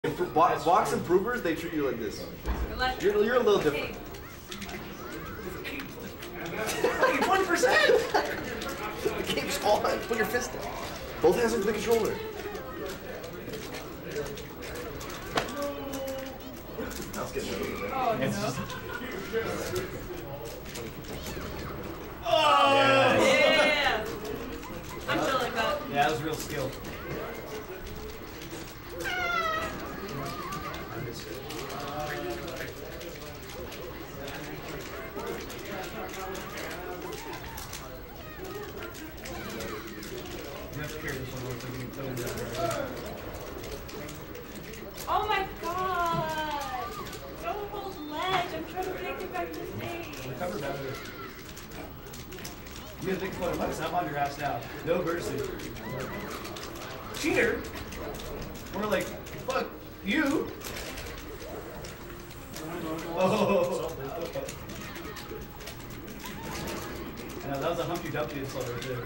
Box improvers, they treat you like this. You're a little different. 20%! The game's on. Put your fist down. Both hands into the controller. Now it's getting over. Oh, no. Oh! Yeah! I'm feeling that. Yeah, that was real skill. Oh my god! Don't hold ledge. I'm trying to make it back to stage. Recover better. You gotta think about it. I'm on your ass now. No mercy. Cheater? We're like, fuck you. Oh. I know, that was a Humpty Dumpty insult right there.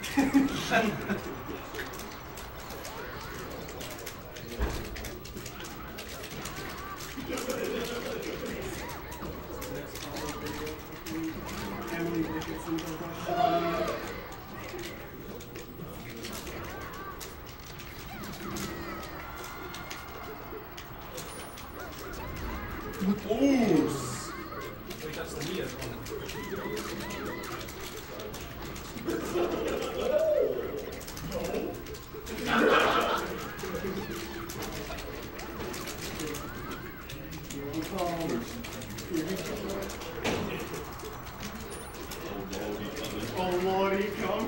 Ooh! Wait, that's the Mia. Oh lordy, come.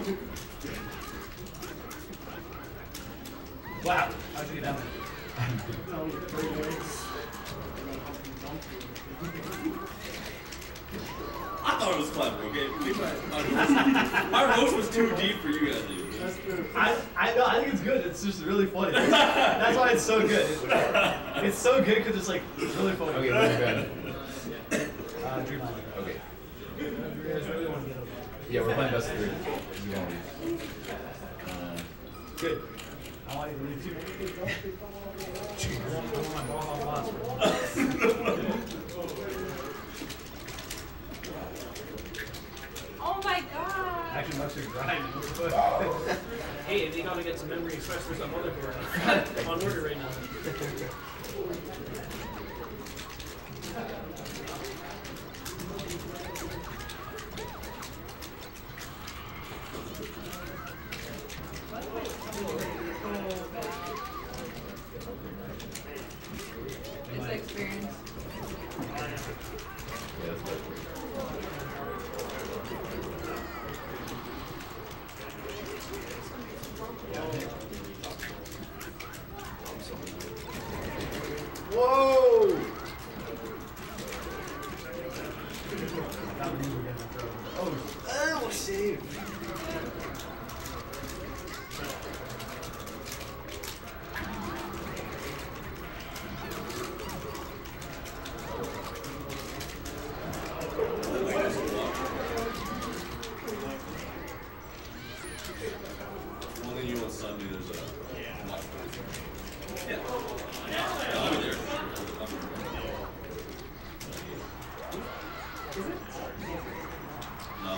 Wow, how'd you get down there? I thought it was clever, okay? My roast was too deep for you guys, dude. I know, I think it's good. It's just really funny. That's why it's so good. It's so good because it's like, it's really funny. Okay, really good. Dream on. Okay. Yeah, we're playing best of 3. Good. I want you to leave too. Oh my god! Actually, much is grinding. Hey, they gotta get some memory express for some other board. I'm on order right now. It's an experience. Yeah, that's better. Whoa! Oh, save. Only you on Sunday, there's a watch party. Yeah. I'll be there. No.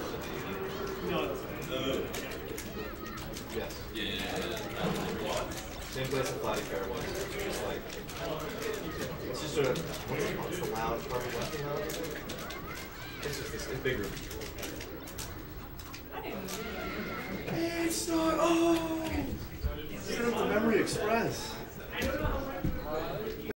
Yes. Yeah. Same place that Flatty Fair was. It's just like, it's just a, what's the lounge part of Westing House? It's just this big room. I didn't It's not, oh! It's the Memory Express.